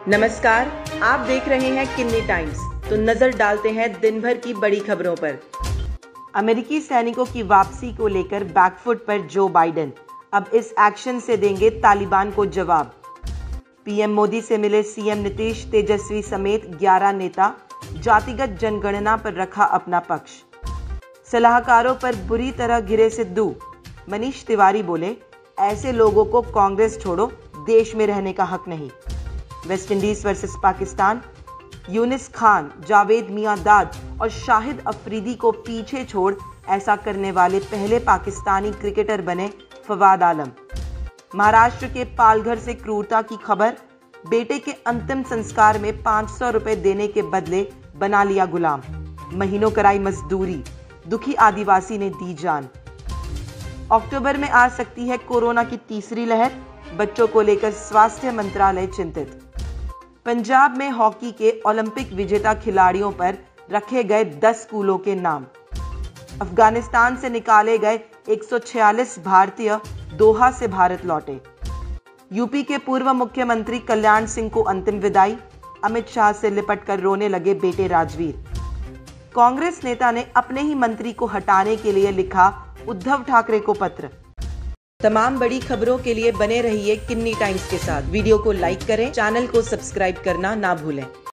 नमस्कार, आप देख रहे हैं किन्नी टाइम्स। तो नजर डालते हैं दिन भर की बड़ी खबरों पर। अमेरिकी सैनिकों की वापसी को लेकर बैकफुट पर जो बाइडेन, अब इस एक्शन से देंगे तालिबान को जवाब। पीएम मोदी से मिले सीएम नीतीश, तेजस्वी समेत 11 नेता, जातिगत जनगणना पर रखा अपना पक्ष। सलाहकारों पर बुरी तरह घिरे सिद्धू, मनीष तिवारी बोले, ऐसे लोगों को कांग्रेस छोड़ो, देश में रहने का हक नहीं। West Indies versus Pakistan, Younis Khan, Javed Miandad और शाहिद अफरीदी को पीछे छोड़ ऐसा करने वाले पहले पाकिस्तानी क्रिकेटर बने फवाद आलम। महाराष्ट्र के पालघर से क्रूरता की खबर, बेटे के अंतिम संस्कार में 500 रुपए देने के बदले बना लिया गुलाम। महीनों कराई मजदूरी, दुखी आदिवासी ने दी जान। अक्टूबर में आ सकती है कोरोना की तीसरी लहर, बच्चों को लेकर स्वास्थ्य मंत्रालय चिंतित। पंजाब में हॉकी के ओलंपिक विजेता खिलाड़ियों पर रखे गए 10 स्कूलों के नाम। अफगानिस्तान से निकाले गए 146 भारतीय दोहा से भारत लौटे। यूपी के पूर्व मुख्यमंत्री कल्याण सिंह को अंतिम विदाई, अमित शाह से लिपट कर रोने लगे बेटे राजवीर। कांग्रेस नेता ने अपने ही मंत्री को हटाने के लिए लिखा उद्धव ठाकरे को पत्र। तमाम बड़ी खबरों के लिए बने रहिए किन्नी टाइम्स के साथ। वीडियो को लाइक करें, चैनल को सब्सक्राइब करना ना भूलें।